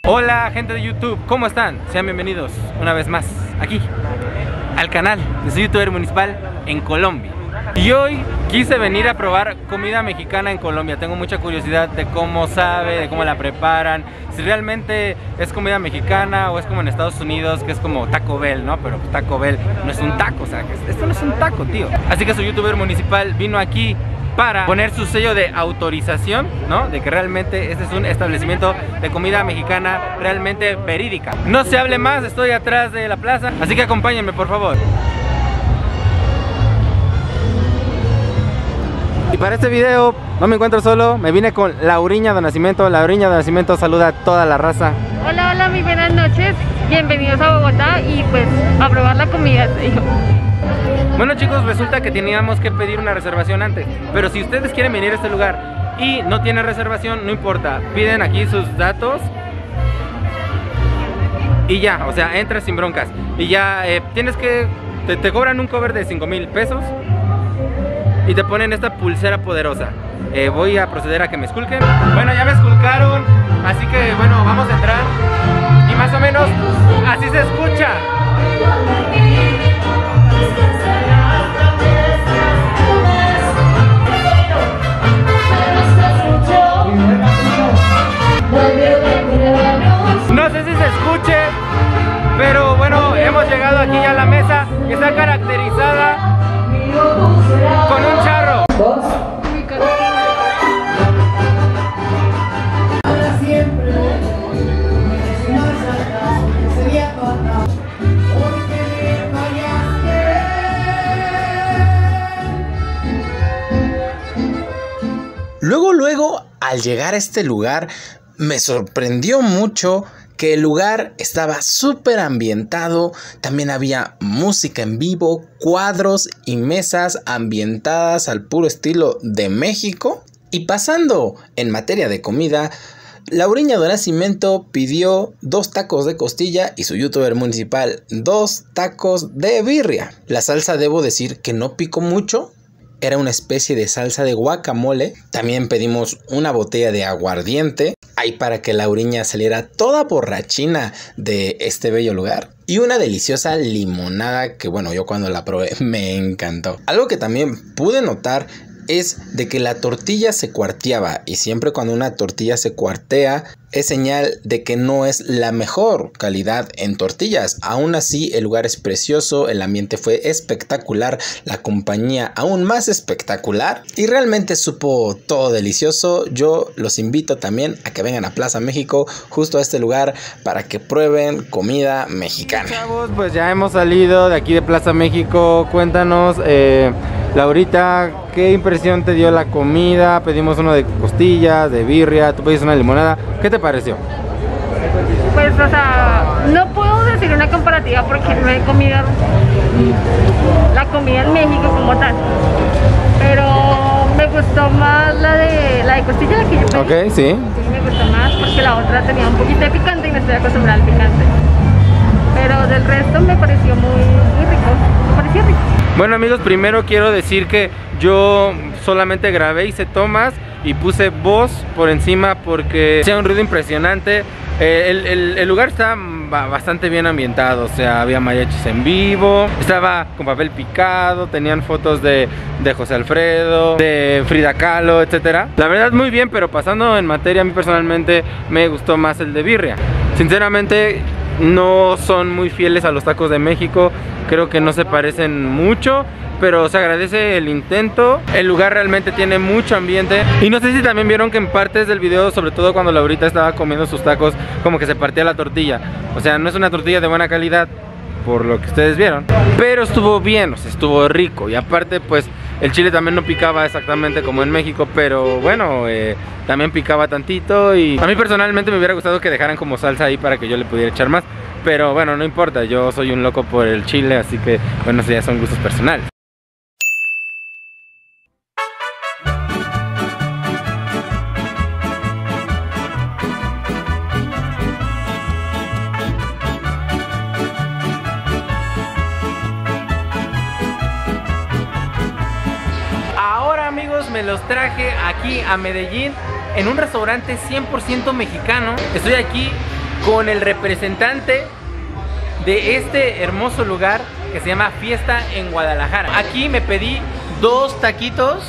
Hola gente de YouTube, ¿cómo están? Sean bienvenidos una vez más aquí al canal de su youtuber municipal en Colombia. Y hoy quise venir a probar comida mexicana en Colombia. Tengo mucha curiosidad de cómo sabe, de cómo la preparan, si realmente es comida mexicana o es como en Estados Unidos, que es como Taco Bell, ¿no? Pero Taco Bell no es un taco, o sea, esto no es un taco, tío. Así que su youtuber municipal vino aquí para poner su sello de autorización, ¿no? De que realmente este es un establecimiento de comida mexicana realmente verídica. No se hable más, estoy atrás de la plaza, así que acompáñenme por favor. Y para este video no me encuentro solo, me vine con Lauriña de Nacimiento. Lauriña de Nacimiento saluda a toda la raza. Hola, hola, muy buenas noches, bienvenidos a Bogotá y pues a probar la comida, te digo. Bueno chicos, resulta que teníamos que pedir una reservación antes, pero si ustedes quieren venir a este lugar y no tienen reservación, no importa, piden aquí sus datos y ya, o sea, entras sin broncas. Y ya tienes que, te cobran un cover de 5,000 pesos y te ponen esta pulsera poderosa. Voy a proceder a que me esculquen. Bueno, ya me esculcaron, así que bueno, vamos a entrar y más o menos así se escucha. No sé si se escuche, pero bueno, hemos llegado aquí ya a la mesa que está caracterizada con un charro. Luego, al llegar a este lugar, me sorprendió mucho que el lugar estaba súper ambientado. También había música en vivo, cuadros y mesas ambientadas al puro estilo de México. Y pasando en materia de comida, Lauriña de Nacimiento pidió 2 tacos de costilla y su youtuber municipal 2 tacos de birria. La salsa, debo decir que no picó mucho. Era una especie de salsa de guacamole. También pedimos una botella de aguardiente, ahí para que Lauriña saliera toda borrachina de este bello lugar. Y una deliciosa limonada que bueno, yo cuando la probé me encantó. Algo que también pude notar es de que la tortilla se cuarteaba, y siempre cuando una tortilla se cuartea es señal de que no es la mejor calidad en tortillas. Aún así el lugar es precioso, el ambiente fue espectacular, la compañía aún más espectacular y realmente supo todo delicioso. Yo los invito también a que vengan a Plaza México, justo a este lugar, para que prueben comida mexicana. Chavos, pues ya hemos salido de aquí de Plaza México. Cuéntanos, Laurita, ¿qué impresión te dio la comida? Pedimos uno de costillas, de birria, tú pediste una limonada. ¿Qué te pareció? Pues, o sea, no puedo decir una comparativa porque no he comido la comida en México como tal. Pero me gustó más la de costilla, la que yo pedí. Ok, sí. Sí, me gustó más porque la otra tenía un poquito de picante y no estoy acostumbrada al picante. Pero del resto me pareció muy rico, me pareció rico. Bueno amigos, primero quiero decir que yo solamente grabé, hice tomas y puse voz por encima porque hacía un ruido impresionante. El lugar está bastante bien ambientado, o sea, había mariachis en vivo, estaba con papel picado, tenían fotos de José Alfredo, de Frida Kahlo, etcétera. La verdad muy bien, pero pasando en materia, a mí personalmente me gustó más el de birria. Sinceramente no son muy fieles a los tacos de México, creo que no se parecen mucho, pero se agradece el intento. El lugar realmente tiene mucho ambiente. Y no sé si también vieron que en partes del video, sobre todo cuando Laurita estaba comiendo sus tacos, como que se partía la tortilla. O sea, no es una tortilla de buena calidad, por lo que ustedes vieron, pero estuvo bien, o sea, estuvo rico. Y aparte pues el chile también no picaba exactamente como en México, pero bueno, también picaba tantito. Y a mí personalmente me hubiera gustado que dejaran como salsa ahí para que yo le pudiera echar más, pero bueno, no importa, yo soy un loco por el chile, así que bueno, eso ya son gustos personales. Me los traje aquí a Medellín en un restaurante 100% mexicano. Estoy aquí con el representante de este hermoso lugar que se llama Fiesta en Guadalajara. Aquí me pedí dos taquitos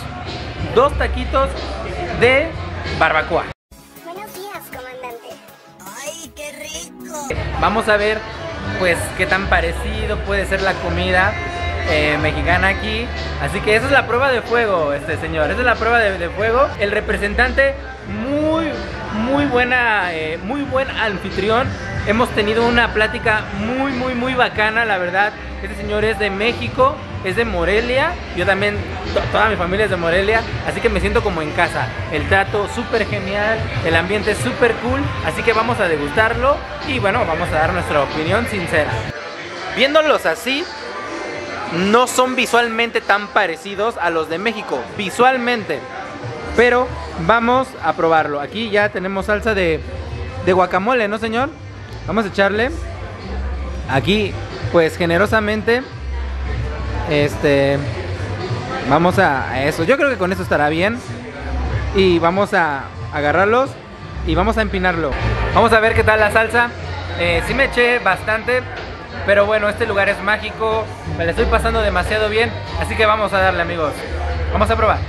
de barbacoa. Buenos días, comandante. ¡Ay, qué rico! Vamos a ver pues qué tan parecido puede ser la comida mexicana aquí. Así que esa es la prueba de fuego, señor. Esa es la prueba de fuego. El representante muy buena, muy buen anfitrión. Hemos tenido una plática muy bacana, la verdad. Este señor es de México, es de Morelia. Yo también, toda mi familia es de Morelia. Así que me siento como en casa. El trato súper genial, el ambiente súper cool. Así que vamos a degustarlo y bueno, vamos a dar nuestra opinión sincera. Viéndolos así, no son visualmente tan parecidos a los de México, visualmente. Pero vamos a probarlo. Aquí ya tenemos salsa de guacamole, ¿no, señor? Vamos a echarle aquí, pues generosamente. Vamos a eso. Yo creo que con eso estará bien. Y vamos a agarrarlos y vamos a empinarlo. Vamos a ver qué tal la salsa. Sí me eché bastante, pero bueno, este lugar es mágico. Me la estoy pasando demasiado bien. Así que vamos a darle, amigos. Vamos a probar.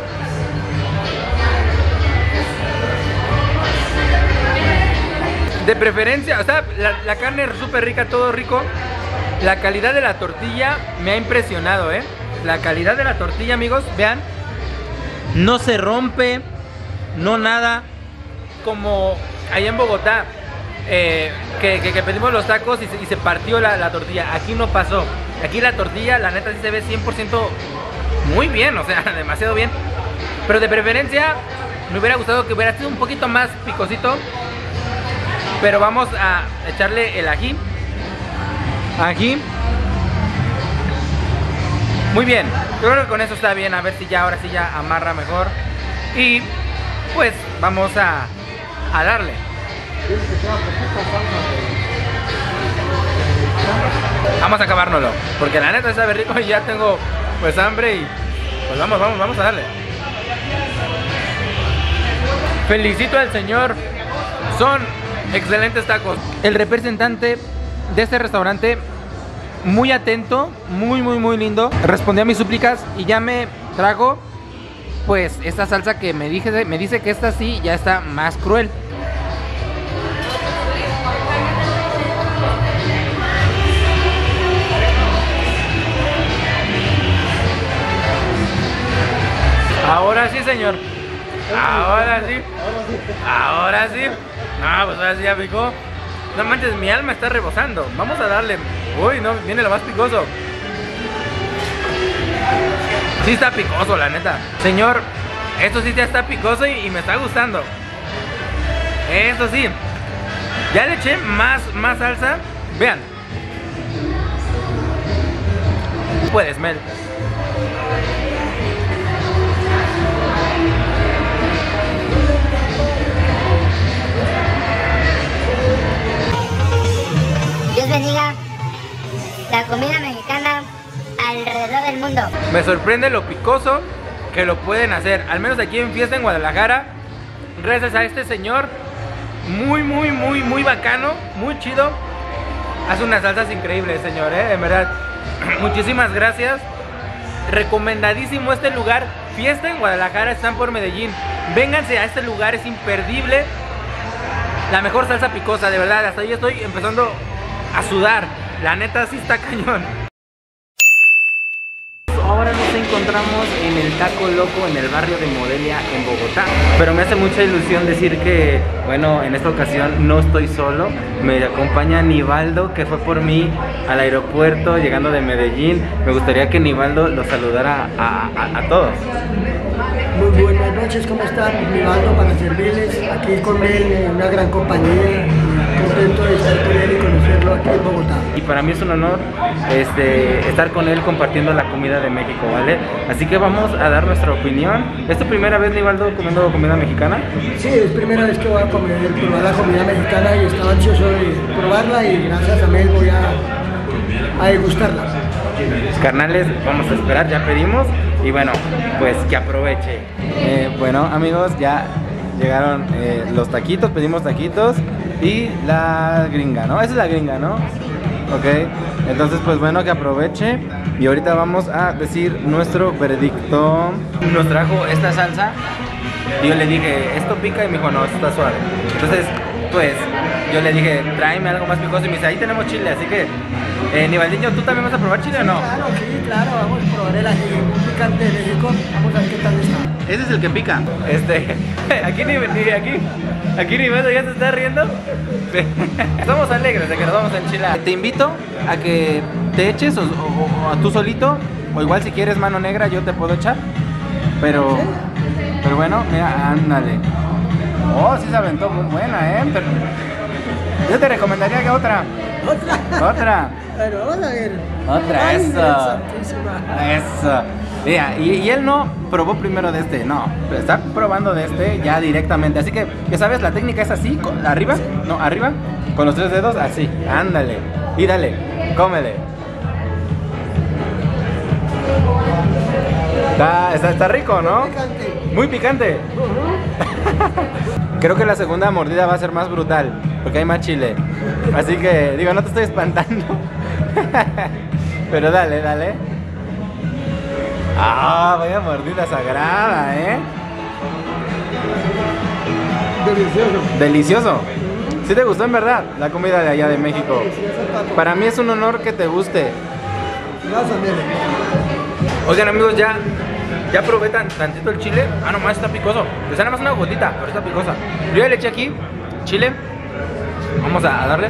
De preferencia, o sea, la carne es súper rica, todo rico. La calidad de la tortilla me ha impresionado, La calidad de la tortilla, amigos, vean. No se rompe, no nada. Como allá en Bogotá, que pedimos los tacos y se partió la tortilla. Aquí no pasó. Aquí la tortilla, la neta, sí se ve 100% muy bien, o sea, demasiado bien. Pero de preferencia, me hubiera gustado que hubiera sido un poquito más picosito. Pero vamos a echarle el ají. Ají. Muy bien. Yo creo que con eso está bien. A ver si ya, ahora sí ya amarra mejor. Y pues vamos a darle. Vamos a acabárnoslo. Porque la neta sabe rico y ya tengo pues hambre y pues vamos a darle. Felicito al señor. Son excelentes tacos. El representante de este restaurante, muy atento, muy lindo. Respondió a mis súplicas y ya me trajo pues esta salsa que me dice que esta sí ya está más cruel. Ahora sí, señor. Ahora sí. Ahora sí. No, pues ahora sí ya picó. No manches, mi alma está rebosando. Vamos a darle. Uy, no, viene lo más picoso. Sí está picoso, la neta. Señor, esto sí ya está picoso y me está gustando. Eso sí. Ya le eché más salsa. Vean. Puedes, Mel. Dios bendiga la comida mexicana alrededor del mundo. Me sorprende lo picoso que lo pueden hacer. Al menos aquí en Fiesta en Guadalajara. Gracias a este señor. Muy bacano. Muy chido. Hace unas salsas increíbles, señor, en verdad. Muchísimas gracias. Recomendadísimo este lugar. Fiesta en Guadalajara, están por Medellín. Vénganse a este lugar, es imperdible. La mejor salsa picosa, de verdad. Hasta yo estoy empezando a sudar. La neta sí está cañón. Ahora nos encontramos en el Taco Loco en el barrio de Morelia, en Bogotá. Pero me hace mucha ilusión decir que, bueno, en esta ocasión no estoy solo. Me acompaña Nivaldo, que fue por mí al aeropuerto llegando de Medellín. Me gustaría que Nivaldo los saludara a todos. Muy buenas noches, ¿cómo están? Nivaldo para servirles, aquí con él en una gran compañía, contento de estar con él y conocerlo aquí en Bogotá. Y para mí es un honor estar con él compartiendo la comida de México, ¿vale? Así que vamos a dar nuestra opinión. ¿Es tu primera vez, Nivaldo, comiendo comida mexicana? Sí, es primera vez que voy a probar la comida mexicana y estaba ansioso de probarla y gracias a Mel voy a degustarla. Carnales, vamos a esperar, ya pedimos y bueno, pues que aproveche. Bueno, amigos, ya llegaron los taquitos, pedimos taquitos y la gringa, ¿no? Esa es la gringa, ¿no? Ok, entonces pues bueno, que aproveche y ahorita vamos a decir nuestro veredicto. Nos trajo esta salsa y yo le dije, ¿esto pica? Y me dijo, no, esto está suave. Entonces, pues, yo le dije, tráeme algo más picoso y me dice, ahí tenemos chile, así que, Nivaldinho, ¿tú también vas a probar chile o no? Claro, sí, claro, vamos a probar el ají picante de México, vamos a ver qué tal está. Ese es el que pica. Aquí Nivaldo ya se está riendo. Estamos alegres de que nos vamos a enchilar. Te invito a que te eches o a tú solito, o igual si quieres mano negra yo te puedo echar. Pero bueno, mira, ándale. Oh, sí se aventó muy buena, Pero yo te recomendaría que otra. Otra. Bueno, vamos a ver. Otra, Ay, eso. santísima. Eso. Mira, y él no probó primero de este, no, está probando de este ya directamente. Así que, ya sabes, la técnica es así, arriba, no, arriba, con los 3 dedos, así, ándale. Y dale, cómele. Está rico, ¿no? Picante. Muy picante. Creo que la segunda mordida va a ser más brutal, porque hay más chile. Así que, digo, no te estoy espantando. Pero dale, dale. Ah, vaya mordida sagrada, Delicioso. Delicioso. ¿Sí te gustó en verdad la comida de allá de México? Delicioso, pato. Para mí es un honor que te guste. Vas a ver. Oigan amigos, ya probé tantito el chile. Ah, nomás está picoso. Pues nada más una gotita, pero está picosa. Yo ya le eché aquí chile. Vamos a darle.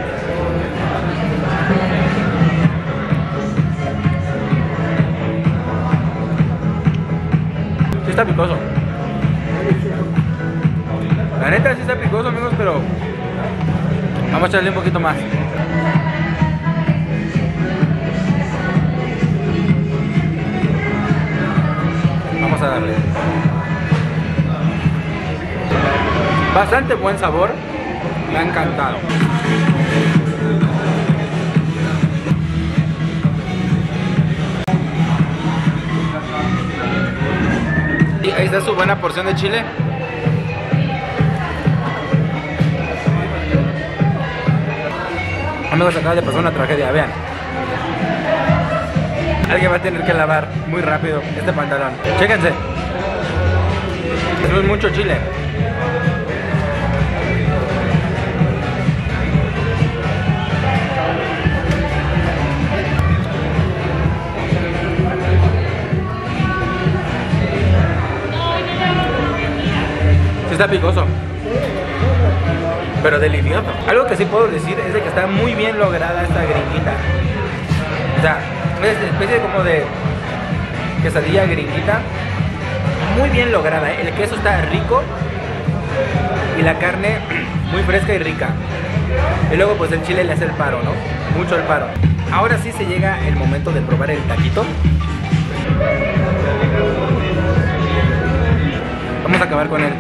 Sí está picoso. La neta sí está picoso, amigos, pero vamos a echarle un poquito más. Vamos a darle. Bastante buen sabor. Me ha encantado. Y ahí está su buena porción de chile. Amigos, acaba de pasar una tragedia, vean. Alguien va a tener que lavar muy rápido este pantalón. Chéquense. Eso es mucho chile. Sí está picoso, pero delicioso. Algo que sí puedo decir es de que está muy bien lograda esta gringuita. O sea, es una especie como de quesadilla gringuita. Muy bien lograda, el queso está rico y la carne muy fresca y rica. Y luego pues el chile le hace el paro, ¿no? Mucho el paro. Ahora sí se llega el momento de probar el taquito. Vamos a acabar con él.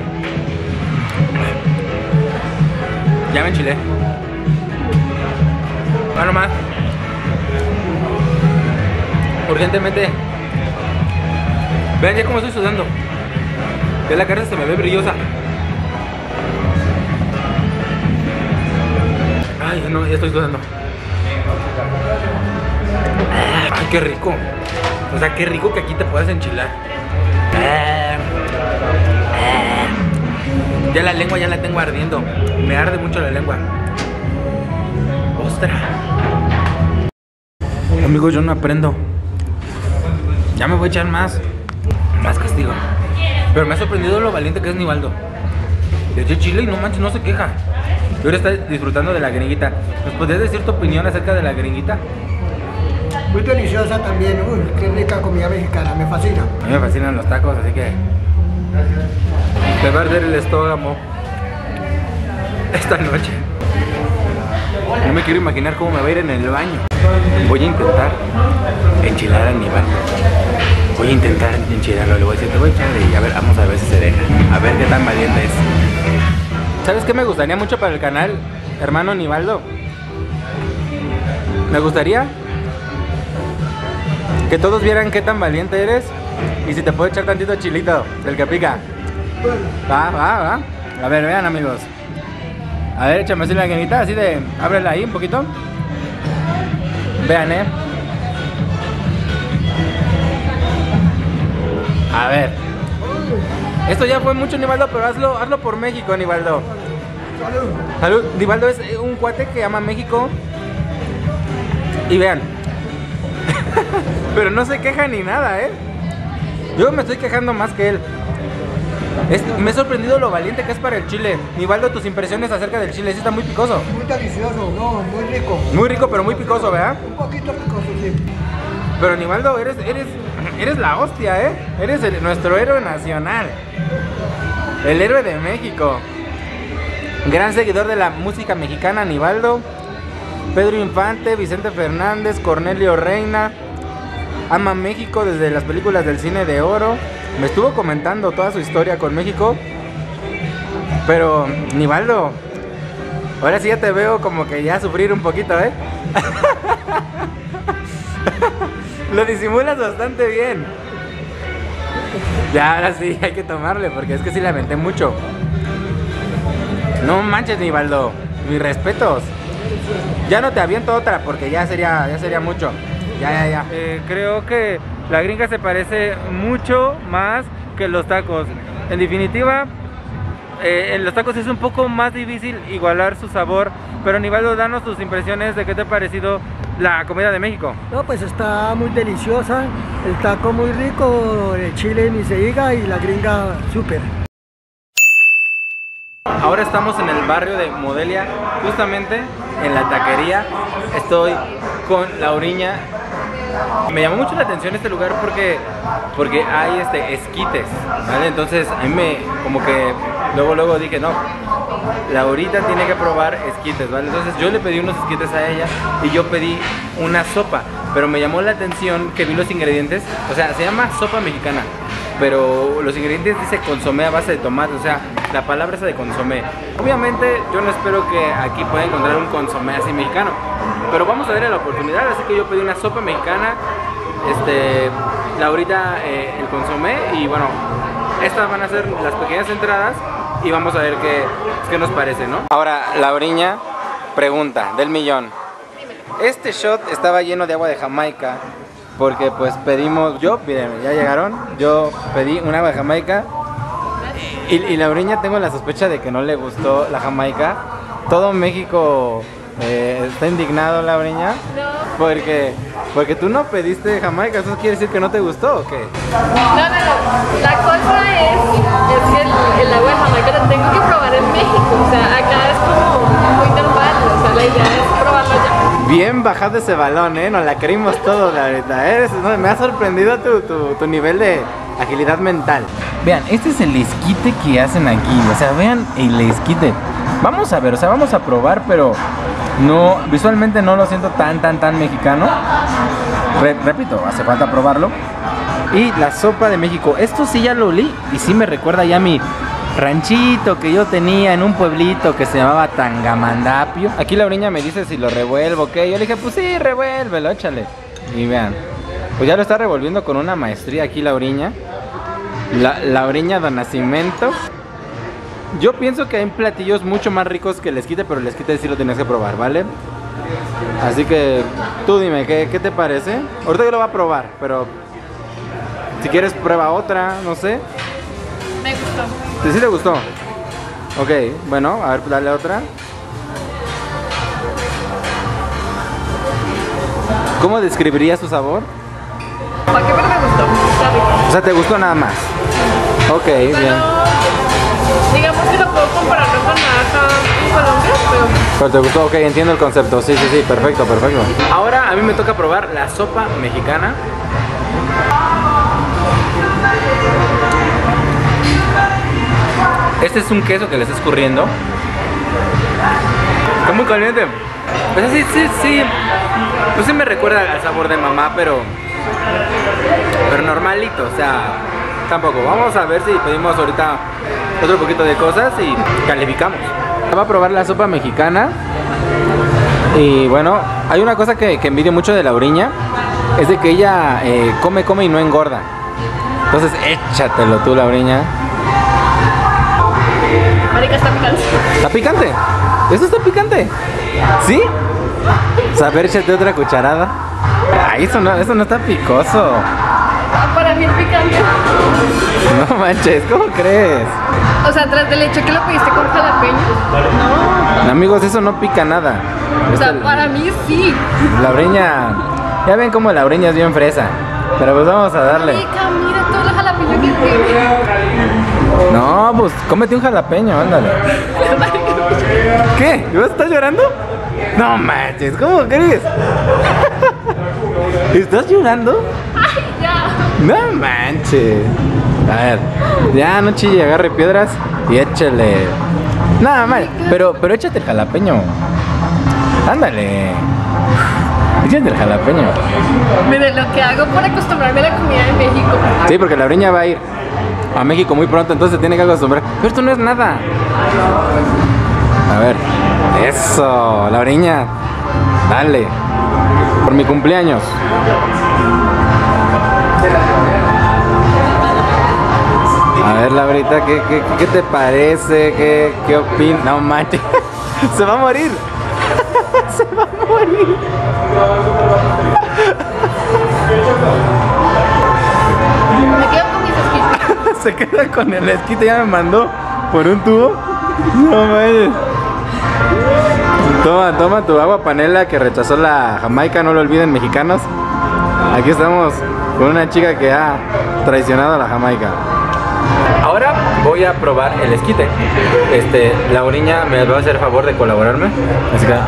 Ya me enchilé. Va nomás. Urgentemente. Vean ya cómo estoy sudando. Ya la carne se me ve brillosa. Ay, no, ya estoy sudando. Ay, qué rico. O sea, qué rico que aquí te puedas enchilar. Ya la lengua ya la tengo ardiendo. Me arde mucho la lengua. ¡Ostras! Amigos, yo no aprendo. Ya me voy a echar más castigo. Pero me ha sorprendido lo valiente que es Nivaldo. Le eché chile y no manches, no se queja. Y ahora está disfrutando de la gringuita. ¿Nos podrías decir tu opinión acerca de la gringuita? Muy deliciosa también. Uy, qué rica comida mexicana, me fascina. A mí me fascinan los tacos, así que me va a arder el estómago esta noche. No me quiero imaginar cómo me va a ir en el baño. Voy a intentar enchilar a Nivaldo. Voy a intentar enchilarlo. Le voy a decir, te voy a echar y a ver, vamos a ver si se deja. A ver qué tan valiente es. ¿Sabes qué me gustaría mucho para el canal, hermano Nivaldo? Me gustaría que todos vieran qué tan valiente eres y si te puedo echar tantito chilito del que pica. Va. A ver, vean, amigos. A ver, échame así la lagrimita, así de... Ábrela ahí un poquito. Vean, A ver. Esto ya fue mucho, Nivaldo, pero hazlo por México, Nivaldo. Salud. Nivaldo es un cuate que ama México. Y vean. Pero no se queja ni nada, Yo me estoy quejando más que él. Me he sorprendido lo valiente que es para el chile. Nivaldo, tus impresiones acerca del chile. Sí está muy picoso. Muy delicioso, no, muy rico. Muy rico, pero muy picoso, ¿verdad? Un poquito picoso, sí. Pero Nivaldo, eres la hostia, Eres nuestro héroe nacional. El héroe de México. Gran seguidor de la música mexicana, Nivaldo. Pedro Infante, Vicente Fernández, Cornelio Reina. Ama México desde las películas del cine de oro. Me estuvo comentando toda su historia con México. Pero, Nivaldo, ahora sí ya te veo como que ya sufrir un poquito, Lo disimulas bastante bien. Ya, ahora sí hay que tomarle, porque es que sí le aventé mucho. No manches, Nivaldo. Mis respetos. Ya no te aviento otra porque ya sería mucho. Ya. Creo que la gringa se parece mucho más que los tacos. En definitiva, en los tacos es un poco más difícil igualar su sabor. Pero Nivaldo, danos tus impresiones de qué te ha parecido la comida de México. No, pues está muy deliciosa, el taco muy rico, el chile ni se diga y la gringa súper. Ahora estamos en el barrio de Modelia, justamente en la taquería. Estoy con Lauriña. Me llamó mucho la atención este lugar porque hay esquites, ¿vale? Entonces a mí como que luego dije, no, Laurita tiene que probar esquites, ¿vale? Entonces yo le pedí unos esquites a ella y yo pedí una sopa, pero me llamó la atención que vi los ingredientes. O sea, se llama sopa mexicana, pero los ingredientes dice consomé a base de tomate, o sea, la palabra esa de consomé. Obviamente yo no espero que aquí pueda encontrar un consomé así mexicano, pero vamos a darle la oportunidad, así que yo pedí una sopa mexicana, Laurita el consomé, y bueno, estas van a ser las pequeñas entradas y vamos a ver qué nos parece, ¿no? Ahora, Lauriña, pregunta del millón. Este shot estaba lleno de agua de Jamaica porque pues pedimos, miren, ya llegaron, yo pedí un agua de Jamaica y Lauriña tengo la sospecha de que no le gustó la Jamaica. Todo México está indignado, Lauriña. No. Porque tú no pediste Jamaica, ¿eso quiere decir que no te gustó o qué? No. La cosa es que el agua de Jamaica la tengo que probar en México. O sea, acá es como muy normal. O sea, la idea es probarlo allá. Bien bajado ese balón, nos la creímos todo, Laurita. No, me ha sorprendido tu nivel de agilidad mental. Vean, este es el esquite que hacen aquí. O sea, vean el esquite. Vamos a ver, o sea, vamos a probar, pero no, visualmente no lo siento tan mexicano. Repito, hace falta probarlo. Y la sopa de México, esto sí ya lo olí y sí me recuerda ya a mi ranchito que yo tenía en un pueblito que se llamaba Tangamandapio. Aquí Lauriña me dice si lo revuelvo, ¿qué? Yo le dije, pues sí, revuélvelo, échale. Y vean, pues ya lo está revolviendo con una maestría aquí Lauriña. Lauriña de Nacimiento. Yo pienso que hay platillos mucho más ricos que el esquite, pero el esquite sí lo tienes que probar, ¿vale? Así que tú dime, ¿qué te parece? Ahorita yo lo voy a probar, pero si quieres prueba otra, no sé. Me gustó. ¿Sí te gustó? Ok, bueno, a ver, dale otra. ¿Cómo describirías su sabor? ¿Para qué? Pero me gustó. Está rico. O sea, ¿te gustó nada más? Ok, bien. Digamos que lo puedo compararlo con acá en Colombia, pero te gustó, ok, entiendo el concepto. Sí, perfecto. Ahora a mí me toca probar la sopa mexicana. Este es un queso que le está escurriendo. Está muy caliente. Pues sí. Pues sí me recuerda al sabor de mamá, pero normalito, o sea, tampoco. Vamos a ver si pedimos ahorita otro poquito de cosas y calificamos. Voy a probar la sopa mexicana. Y bueno, hay una cosa que envidio mucho de Lauriña, es de que ella come y no engorda. Entonces échatelo tú, Lauriña. Marica, está picante. ¿Está picante? ¿Eso está picante? ¿Sí? A ver, échate otra cucharada. Ay, eso no está picoso. Para mí es picante. No manches, ¿cómo crees? O sea, tras del hecho que lo pediste con jalapeño. No. Amigos, eso no pica nada. O sea, para mí sí. Laureña, ya ven cómo Laureña es bien fresa. Pero pues vamos a darle. Marica, mira todo el jalapeño que tiene. No, pues cómete un jalapeño, ándale. ¿Qué? ¿Vas a estar llorando? No manches, ¿cómo crees? ¿Estás llorando? Ay, ya. No manches. A ver, ya no chille, agarre piedras y échale. Nada mal, pero échate el jalapeño. Ándale. Échate el jalapeño. Mire, lo que hago por acostumbrarme a la comida de México. Sí, porque Laureña va a ir a México muy pronto, entonces tiene que acostumbrar. Pero esto no es nada. A ver, eso, Laureña. Dale. Por mi cumpleaños. A ver, Laurita, ¿qué te parece? ¿Qué opinas? No manches. Se va a morir. Se va a morir. Me quedo con mis esquites. Se queda con el esquite, ya me mandó por un tubo. No manches. Toma tu agua panela que rechazó la Jamaica, no lo olviden, mexicanos. Aquí estamos con una chica que ha traicionado a la Jamaica. Ahora voy a probar el esquite. Laureña me va a hacer favor de colaborarme. Así que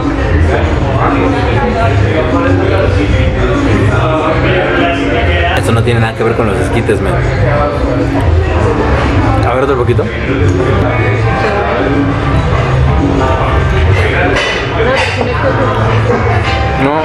eso no tiene nada que ver con los esquites, man. A ver otro poquito. No.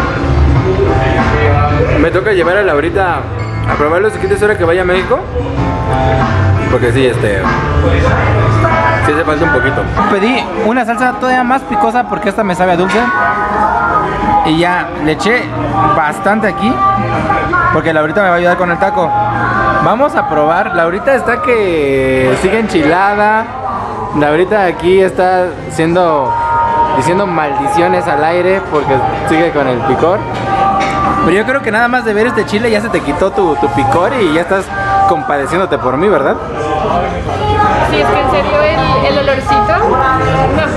Me toca llevar a Laurita a probar los esquites ahora que vaya a México. Porque sí, sí hace falta un poquito. Pedí una salsa todavía más picosa porque esta me sabe a dulce. Y ya le eché bastante aquí porque Laurita me va a ayudar con el taco. Vamos a probar. Laurita está que sigue enchilada. Laurita aquí está diciendo maldiciones al aire porque sigue con el picor. Pero yo creo que nada más de ver este chile ya se te quitó tu picor y ya estás compadeciéndote por mí, ¿verdad? Sí, es que en serio el olorcito. No,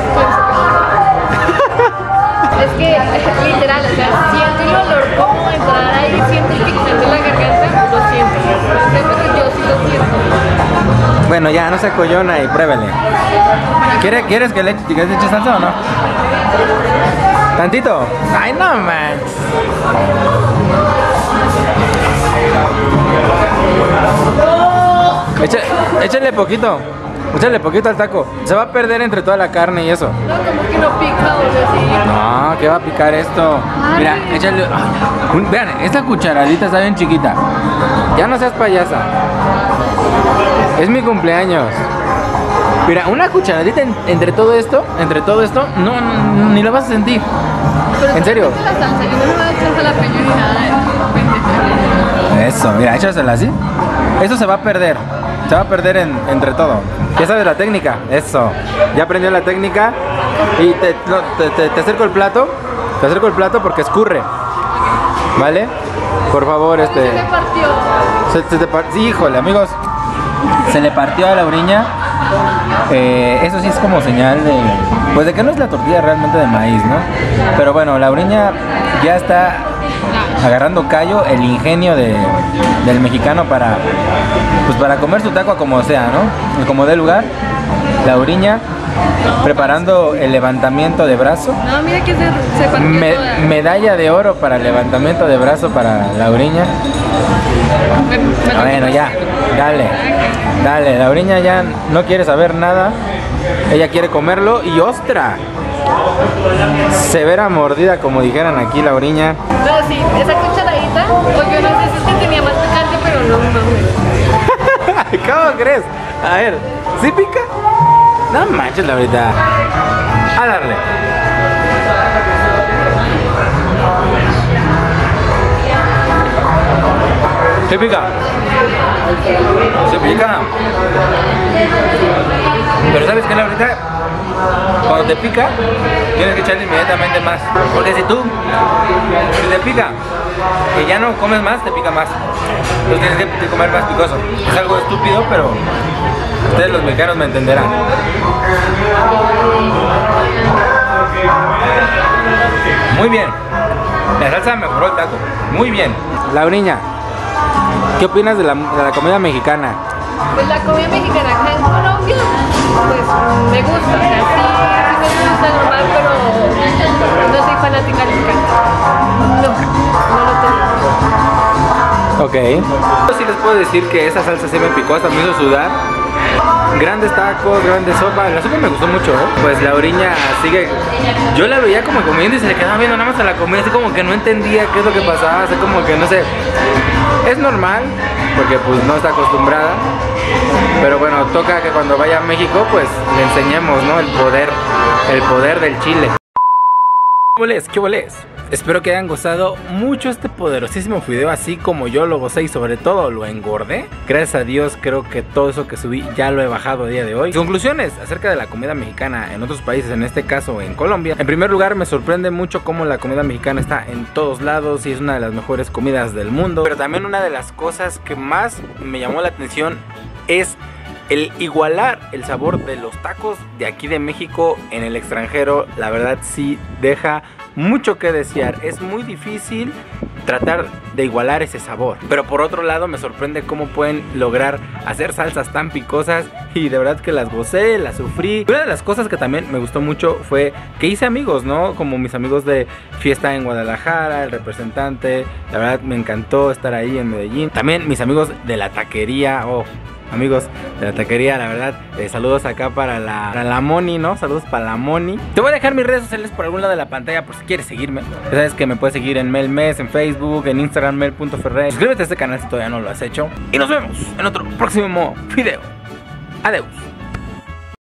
es que literal, o sea, siento el olor como entrar ahí, siento el picante en la garganta, lo siento. Pero yo sí lo siento. Bueno, ya, no se acollona y pruébele. ¿Quieres que le eche salsa o no? ¿Tantito? Ay, no manches. Échale poquito. Échale poquito al taco. Se va a perder entre toda la carne y eso. No, como que no pica, o sea, sí. No, ¿qué va a picar esto? Mira, échale. Vean, esta cucharadita está bien chiquita. Ya no seas payasa. Es mi cumpleaños. Mira, una cucharadita entre todo esto, no, ni lo vas a sentir. Pero en serio. La salsa, yo no me voy a echar jalapeño ni nada de eso. Eso, mira, échasela así. Eso se va a perder. Se va a perder entre todo. Ya sabes la técnica. Eso. Ya aprendió la técnica. Y te acerco el plato. Te acerco el plato porque escurre. ¿Vale? Por favor, Se me partió. Sí, híjole, amigos. Se le partió a Laureña. Eso sí es como señal de... Pues de que no es la tortilla realmente de maíz, ¿no? Pero bueno, Laureña ya está agarrando callo, el ingenio del mexicano para comer su taco como sea, ¿no? Como dé lugar. Laureña preparando el levantamiento de brazo. No, mira que se partió medalla de oro para el levantamiento de brazo para Laureña. Bueno, ya, dale, Laureña ya no quiere saber nada. Ella quiere comerlo y ¡ostra! Severa mordida, como dijeran aquí, Laureña. No, sí, esa cucharadita, o yo no sé si es que tenía más picante, pero no. ¿Cómo crees? A ver, ¿sí pica? No manches, Laurita. A darle. ¿Sí pica? ¿Sí pica? Pero ¿sabes qué, Laurita? Cuando te pica, tienes que echarle inmediatamente más. Porque si te pica y ya no comes más, te pica más. Entonces tienes que comer más picoso. Es algo estúpido, pero ustedes los mexicanos me entenderán. Muy bien. La salsa mejoró el taco. Muy bien. Lauriña, ¿qué opinas de la comida mexicana? Pues la comida mexicana acá en Colombia, pues me gusta, o sea, sí me gusta normal, pero no soy fanática del picante. No lo tengo. Ok. Yo sí les puedo decir que esa salsa sí me picó, hasta me hizo sudar. Grandes tacos, grandes sopas. La sopa me gustó mucho, ¿eh? Pues Lauriña sigue. Yo la veía como comiendo y se le quedaba viendo nada más a la comida, así como que no entendía qué es lo que pasaba, así como que no sé. Es normal, porque pues no está acostumbrada. Pero bueno, toca que cuando vaya a México, pues le enseñemos, ¿no? El poder del chile. ¿Qué boles? Espero que hayan gozado mucho este poderosísimo video, así como yo lo gocé y sobre todo lo engordé. Gracias a Dios creo que todo eso que subí ya lo he bajado a día de hoy. Conclusiones acerca de la comida mexicana en otros países, en este caso en Colombia. En primer lugar, me sorprende mucho cómo la comida mexicana está en todos lados y es una de las mejores comidas del mundo. Pero también una de las cosas que más me llamó la atención es el igualar el sabor de los tacos de aquí de México en el extranjero. La verdad sí deja mucho que desear. Es muy difícil tratar de igualar ese sabor, pero por otro lado me sorprende cómo pueden lograr hacer salsas tan picosas y de verdad que las gocé, las sufrí. Una de las cosas que también me gustó mucho fue que hice amigos, ¿no? Como mis amigos de Fiesta en Guadalajara, el representante. La verdad me encantó estar ahí en Medellín. También mis amigos de la taquería, amigos de la taquería, la verdad, saludos acá para la Moni, ¿no? Saludos para la Moni. Te voy a dejar mis redes sociales por algún lado de la pantalla por si quieres seguirme. Ya sabes que me puedes seguir en Melmes, en Facebook, en Instagram, mel.ferrer. Suscríbete a este canal si todavía no lo has hecho. Y nos vemos en otro próximo video. Adiós.